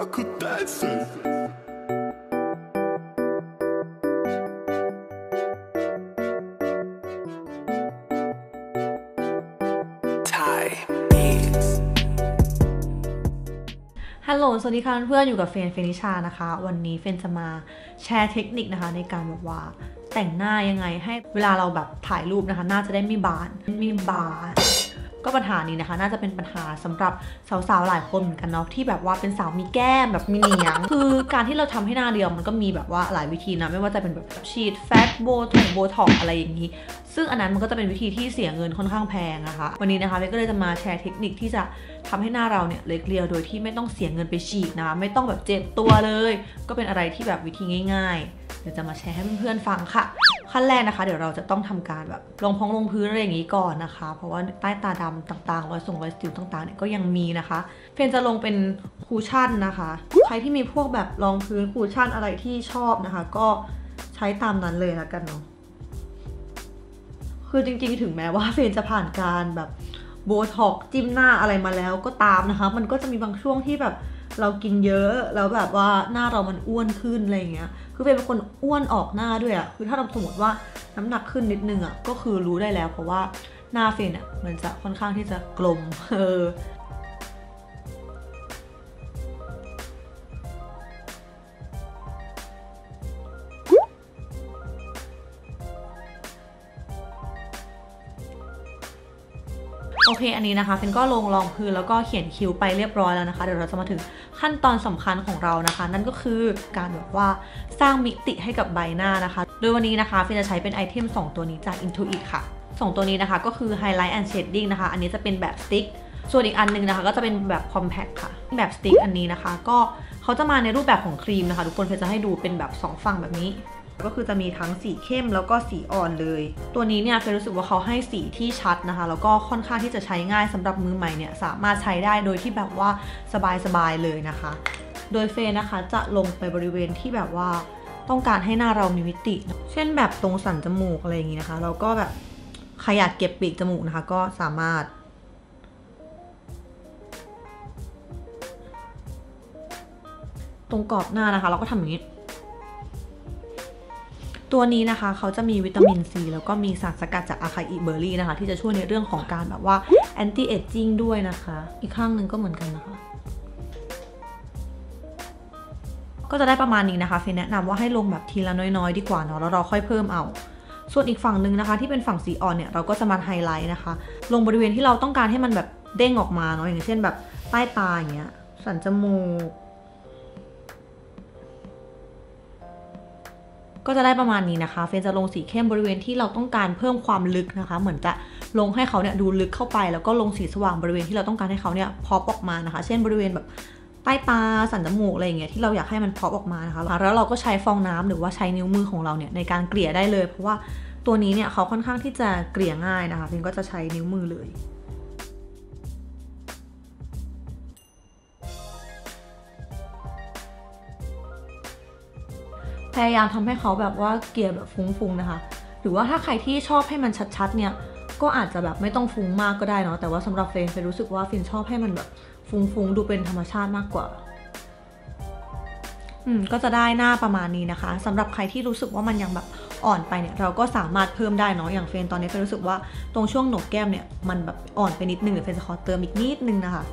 acontece. ฮัลโหลสวัสดีค่ะเพื่อนอยู่กับเฟนิชานะคะวันนี้เฟนจะมาแชร์เทคนิคนะคะในการแบบว่าแต่งหน้ายังไงให้เวลาเราแบบถ่ายรูปนะคะหน้าจะได้ไม่บานก็ปัญหานี้นะคะน่าจะเป็นปัญหาสำหรับสาวๆหลายคนเหมือนกันเนาะที่แบบว่าเป็นสาวมีแก้มแบบมีเหนียงคือการที่เราทำให้หน้าเรียวมันก็มีแบบว่าหลายวิธีนะไม่ว่าจะเป็นแบบฉีดแฟตโบท็อกอะไรอย่างนี้ซึ่งอันนั้นมันก็จะเป็นวิธีที่เสียเงินค่อนข้างแพงนะคะวันนี้นะคะเบก็เลยจะมาแชร์เทคนิคที่จะทำให้หน้าเราเนี่ยเล็กเรียวโดยที่ไม่ต้องเสียเงินไปฉีดนะคะไม่ต้องแบบเจ็บตัวเลยก็เป็นอะไรที่แบบวิธีง่ายๆเดี๋ยวจะมาแชร์ให้เพื่อนๆฟังค่ะขั้นแรกนะคะเดี๋ยวเราจะต้องทำการแบบลงพื้นอะไรอย่างนี้ก่อนนะคะเพราะว่าใต้ตาดำต่างๆรอยสิวต่างๆเนี่ยก็ยังมีนะคะเฟนจะลงเป็นคูชั่นนะคะใครที่มีพวกแบบรองพื้นคูชั่นอะไรที่ชอบนะคะก็ใช้ตามนั้นเลยแล้วกันเนาะคือจริงๆถึงแม้ว่าเฟนจะผ่านการแบบโบท็อกจิ้มหน้าอะไรมาแล้วก็ตามนะคะมันก็จะมีบางช่วงที่แบบเรากินเยอะแล้วแบบว่าหน้าเรามันอ้วนขึ้นอะไรอย่างเงี้ยคือเฟนเป็นคนอ้วนออกหน้าด้วยอะคือถ้าเราสมมติว่าน้ำหนักขึ้นนิดนึงอะก็คือรู้ได้แล้วเพราะว่าหน้าเฟนอะมันจะค่อนข้างที่จะกลมโอเคอันนี้นะคะเฟนก็ลงรองพื้นแล้วก็เขียนคิ้วไปเรียบร้อยแล้วนะคะเดี๋ยวเราจะมาถึงขั้นตอนสำคัญของเรานะคะนั่นก็คือการแบบว่าสร้างมิติให้กับใบหน้านะคะโดยวันนี้นะคะเฟนจะใช้เป็นไอเทม2ตัวนี้จาก Intuit ค่ะ2ตัวนี้นะคะก็คือ Highlight and Shading นะคะอันนี้จะเป็นแบบสติ๊กส่วนอีกอันนึงนะคะก็จะเป็นแบบ Compact ค่ะแบบสติ๊กอันนี้นะคะก็เขาจะมาในรูปแบบของครีมนะคะทุกคนเฟนจะให้ดูเป็นแบบ2ฝั่งแบบนี้ก็คือจะมีทั้งสีเข้มแล้วก็สีอ่อนเลยตัวนี้เนี่ยเฟนรู้สึกว่าเขาให้สีที่ชัดนะคะแล้วก็ค่อนข้างที่จะใช้ง่ายสำหรับมือใหม่เนี่ยสามารถใช้ได้โดยที่แบบว่าสบายๆเลยนะคะโดยเฟนนะคะจะลงไปบริเวณที่แบบว่าต้องการให้หน้าเรามีมิติเช่นแบบตรงสันจมูกอะไรอย่างนี้นะคะเราก็แบบใครอยากเก็บปีกจมูกนะคะก็สามารถตรงกรอบหน้านะคะเราก็ทำอย่างนี้ตัวนี้นะคะเขาจะมีวิตามินซีแล้วก็มีสารสกัดจากอะคาอิเบอร์รี่นะคะที่จะช่วยในเรื่องของการแบบว่าแอนตี้เอจจิ้งด้วยนะคะอีกข้างหนึ่งก็เหมือนกันนะคะก็จะได้ประมาณนี้นะคะเฟนแนะนำว่าให้ลงแบบทีละน้อยๆดีกว่าเนาะแล้วเราค่อยเพิ่มเอาส่วนอีกฝั่งหนึ่งนะคะที่เป็นฝั่งสีอ่อนเนี่ยเราก็จะมาไฮไลท์นะคะลงบริเวณที่เราต้องการให้มันแบบเด้งออกมาเนาะอย่างเช่นแบบใต้ตาอย่างเงี้ยสันจมูกก็จะได้ประมาณนี้นะคะเฟนจะลงสีเข้มบริเวณที่เราต้องการเพิ่มความลึกนะคะเหมือนจะลงให้เขาเนี่ยดูลึกเข้าไปแล้วก็ลงสีสว่างบริเวณที่เราต้องการให้เขาเนี่ยพอปออกมานะคะเช่นบริเวณแบบใต้ตาสันจมูกอะไรอย่างเงี้ยที่เราอยากให้มันพอปออกมานะคะแล้วเราก็ใช้ฟองน้ำหรือว่าใช้นิ้วมือของเราเนี่ยในการเกลี่ยได้เลยเพราะว่าตัวนี้เนี่ยเขาค่อนข้างที่จะเกลี่ยง่ายนะคะเฟนก็จะใช้นิ้วมือเลยพยายามทำให้เขาแบบว่าเกลี่ยแบบฟุ้งๆนะคะหรือว่าถ้าใครที่ชอบให้มันชัดๆเนี่ยก็อาจจะแบบไม่ต้องฟุ้งมากก็ได้เนาะแต่ว่าสำหรับเฟนรู้สึกว่าเฟนชอบให้มันแบบฟุ้งๆดูเป็นธรรมชาติมากกว่าก็จะได้หน้าประมาณนี้นะคะสำหรับใครที่รู้สึกว่ามันยังแบบอ่อนไปเนี่ยเราก็สามารถเพิ่มได้เนาะอย่างเฟนตอนนี้เฟนรู้สึกว่าตรงช่วงโหนกแก้มเนี่ยมันแบบอ่อนไปนิดนึงเดี๋ยวเฟนจะขอเติมอีกนิดนึงนะคะ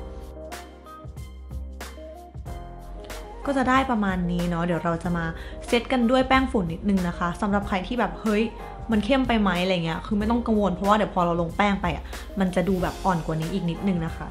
ก็จะได้ประมาณนี้เนาะเดี๋ยวเราจะมาเซตกันด้วยแป้งฝุ่นนิดนึงนะคะสำหรับใครที่แบบเฮ้ยมันเข้มไปไหมอะไรเงี้ยคือไม่ต้องกังวลเพราะว่าเดี๋ยวพอเราลงแป้งไปอ่ะมันจะดูแบบอ่อนกว่านี้อีกนิดนึงนะคะ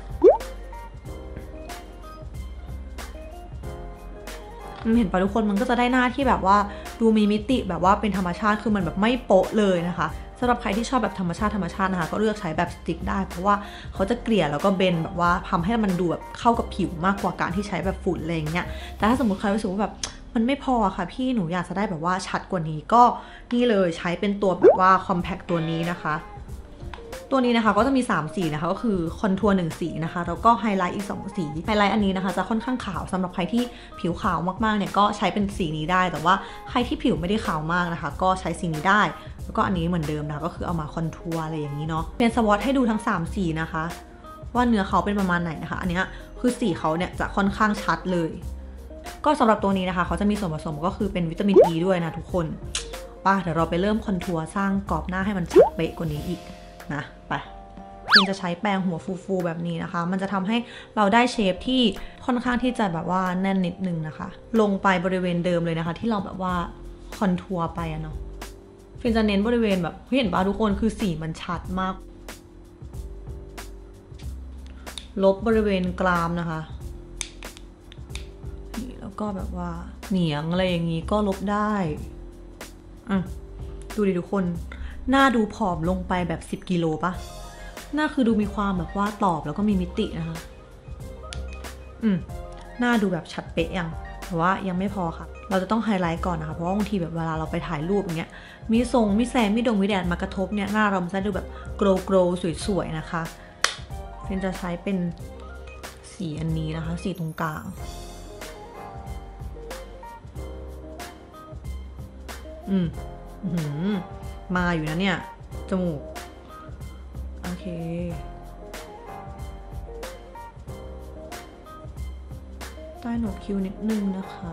เห็นปะทุกคนมันก็จะได้หน้าที่แบบว่าดูมีมิติแบบว่าเป็นธรรมชาติคือมันแบบไม่โป๊ะเลยนะคะสำหรับใครที่ชอบแบบธรรมชาตินะคะก็เลือกใช้แบบสติ๊กได้เพราะว่าเขาจะเกลี่ยแล้วก็เบนแบบว่าทำให้มันดูแบบเข้ากับผิวมากกว่าการที่ใช้แบบฝุ่นอะไรอย่างเงี้ยแต่ถ้าสมมติใครรู้สึกว่าแบบมันไม่พอค่ะพี่หนูอยากจะได้แบบว่าชัดกว่านี้ก็นี่เลยใช้เป็นตัวแบบว่า Compact ตัวนี้นะคะตัวนี้นะคะก็จะมี3สีนะคะก็คือคอนทัวร์1สีนะคะแล้วก็ไฮไลท์อีก2สีไฮไลท์อันนี้นะคะจะค่อนข้างขาวสำหรับใครที่ผิวขาวมากๆเนี่ยก็ใช้เป็นสีนี้ได้แต่ว่าใครที่ผิวไม่ได้ขาวมากนะคะก็ใช้สีนี้ได้แล้วก็อันนี้เหมือนเดิมนะก็คือเอามาคอนทัวร์อะไรอย่างนี้เนาะเป็นสวอตให้ดูทั้ง3สีนะคะว่าเนื้อเขาเป็นประมาณไหนนะคะอันนี้คือสีเขาเนี่ยจะค่อนข้างชัดเลยก็สำหรับตัวนี้นะคะเขาจะมีส่วนผสมก็คือเป็นวิตามิน E ด้วยนะทุกคนป่ะเดี๋ยวเราไปเริ่มคอนทัวร์สร้างกรอบหน้าให้มันชัดเป๊ะกว่านี้อีกนะไปฟินจะใช้แปรงหัวฟูๆแบบนี้นะคะมันจะทำให้เราได้เชฟที่ค่อนข้างที่จะแบบว่าแน่นนิดนึงนะคะลงไปบริเวณเดิมเลยนะคะที่เราแบบว่าคอนทัวร์ไปอะเนาะฟินจะเน้นบริเวณแบบเห็นป่ะทุกคนคือสีมันชัดมากลบบริเวณกรามนะคะนี่แล้วก็แบบว่าเหนียงอะไรอย่างนี้ก็ลบได้ดูดิทุกคนหน้าดูผอมลงไปแบบ10 กิโลปะหน้าคือดูมีความแบบว่าตอบแล้วก็มีมิตินะคะหน้าดูแบบชัดเป๊ะยังแต่ว่ายังไม่พอค่ะเราจะต้องไฮไลท์ก่อนนะคะเพราะว่าบางทีแบบเวลาเราไปถ่ายรูปอย่างเงี้ยมีทรงมีแสงมีดงมีแดดมากระทบเนี่ยหน้าเราจะดูแบบโกลว์สวยๆนะคะเฟนจะใช้เป็นสีอันนี้นะคะสีตรงกลางมาอยู่นะเนี่ยจมูกโอเคใต้หนวดคิ้วนิดนึงนะคะ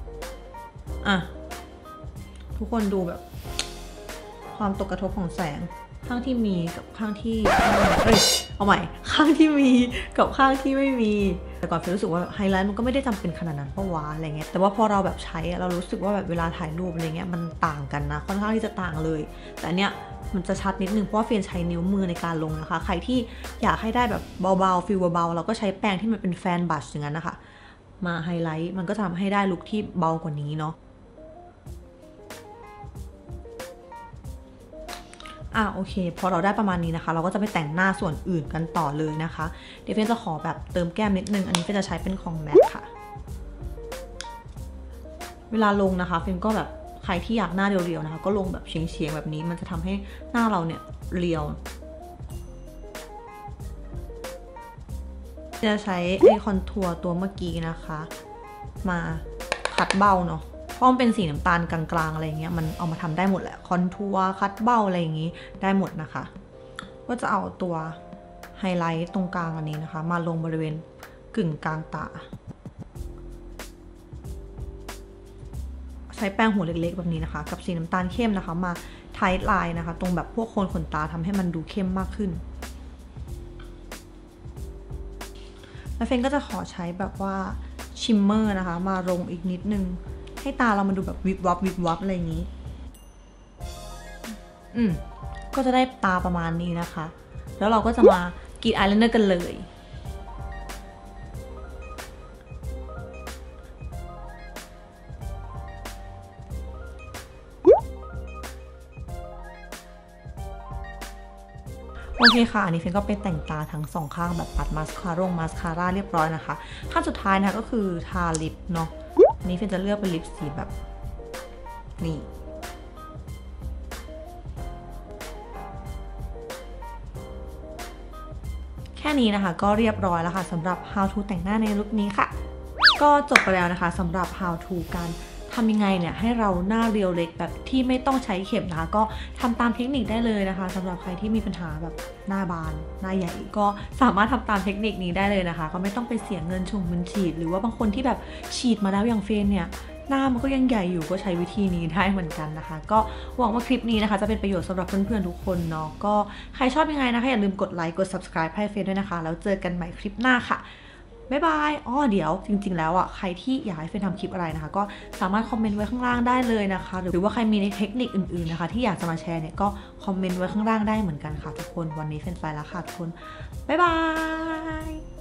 ทุกคนดูแบบความตกกระทบของแสงข้างที่มีกับข้างที่เอาใหม่ข้างที่มีกับข้างที่ไม่มีแต่ก่อนเฟยรู้สึกว่าไฮไลท์มันก็ไม่ได้จำเป็นขนาดนั้นเพราะว่าอะไรเงี้ยแต่ว่าพอเราแบบใช้เรารู้สึกว่าแบบเวลาถ่ายรูปอะไรเงี้ยมันต่างกันนะค่อนข้างที่จะต่างเลยแต่เนี้ยมันจะชัดนิดนึงเพราะว่าเฟยใช้นิ้วมือในการลงนะคะใครที่อยากให้ได้แบบเบาๆฟิลเบาๆเราก็ใช้แปรงที่มันเป็นแฟนบัชอย่างนั้นนะคะมาไฮไลท์มันก็ทำให้ได้ลุคที่เบากว่านี้เนาะโอเคพอเราได้ประมาณนี้นะคะเราก็จะไปแต่งหน้าส่วนอื่นกันต่อเลยนะคะเดี๋ยวเฟนจะขอแบบเติมแก้มนิดนึงอันนี้เฟนจะใช้เป็นของแม็กค่ะเวลาลงนะคะเฟนก็แบบใครที่อยากหน้าเรียวๆนะคะก็ลงแบบเฉียงๆแบบนี้มันจะทำให้หน้าเราเนี่ยเรียวจะใช้ไอคอนทัวร์ตัวเมื่อกี้นะคะมาขัดเบ้าเนาะเพราะมันเป็นสีน้ำตาลกลางๆอะไรเงี้ยมันเอามาทำได้หมดแหละคอนทัวร์คัดเบ้าอะไรอย่างงี้ได้หมดนะคะก็จะเอาตัวไฮไลท์ตรงกลางอันนี้นะคะมาลงบริเวณกึ่งกลางตาใช้แป้งหัวเล็กๆแบบนี้นะคะกับสีน้ำตาลเข้มนะคะมาไทท์ไลน์นะคะตรงแบบพวกโคนขนตาทำให้มันดูเข้มมากขึ้นแล้วเฟนก็จะขอใช้แบบว่าชิมเมอร์นะคะมาลงอีกนิดนึงให้ตาเรามันดูแบบวิบวับอะไรอย่างนี้ก็จะได้ตาประมาณนี้นะคะแล้วเราก็จะมากรีดอายไลเนอร์กันเลยโอเคค่ะอันนี้เฟนก็ไปแต่งตาทั้งสองข้างแบบปัดมาสคาร่าเรียบร้อยนะคะขั้นสุดท้ายนะคะก็คือทาลิปเนาะอันนี้เฟนจะเลือกเป็นลิปสีแบบนี่แค่นี้นะคะก็เรียบร้อยแล้วค่ะสำหรับ how to แต่งหน้าในลุคนี้ค่ะก็จบไปแล้วนะคะสำหรับ how to การทำยังไงเนี่ยให้เราหน้าเรียวเล็กแบบที่ไม่ต้องใช้เข็มนะคะก็ทำตามเทคนิคได้เลยนะคะสำหรับใครที่มีปัญหาแบบหน้าบานหน้าใหญ่ก็สามารถทำตามเทคนิคนี้ได้เลยนะคะก็ไม่ต้องไปเสียเงินฉีดหรือว่าบางคนที่แบบฉีดมาแล้วอย่างเฟนเนี่ยหน้ามันก็ยังใหญ่อยู่ก็ใช้วิธีนี้ได้เหมือนกันนะคะก็หวังว่าคลิปนี้นะคะจะเป็นประโยชน์สำหรับเพื่อนๆทุกคนเนาะก็ใครชอบยังไงนะคะอย่าลืมกดไลค์กด subscribe ให้เฟนด้วยนะคะแล้วเจอกันใหม่คลิปหน้าค่ะบ๊ายบายเดี๋ยวจริงๆแล้วใครที่อยากให้เฟนทำคลิปอะไรนะคะก็สามารถคอมเมนต์ไว้ข้างล่างได้เลยนะคะหรือว่าใครมีเทคนิคอื่นๆนะคะที่อยากจะมาแชร์เนี่ยก็คอมเมนต์ไว้ข้างล่างได้เหมือนกันค่ะทุกคนวันนี้เฟนไปแล้วค่ะทุกคนบ๊ายบาย